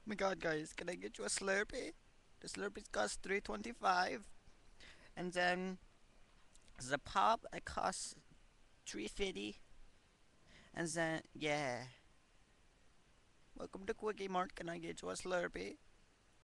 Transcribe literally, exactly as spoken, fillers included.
my god, guys, can I get you a Slurpee? The Slurpees cost three twenty-five, and then the pop it costs three fifty, and then yeah. Welcome to Quickie Mart. Can I get you a Slurpee?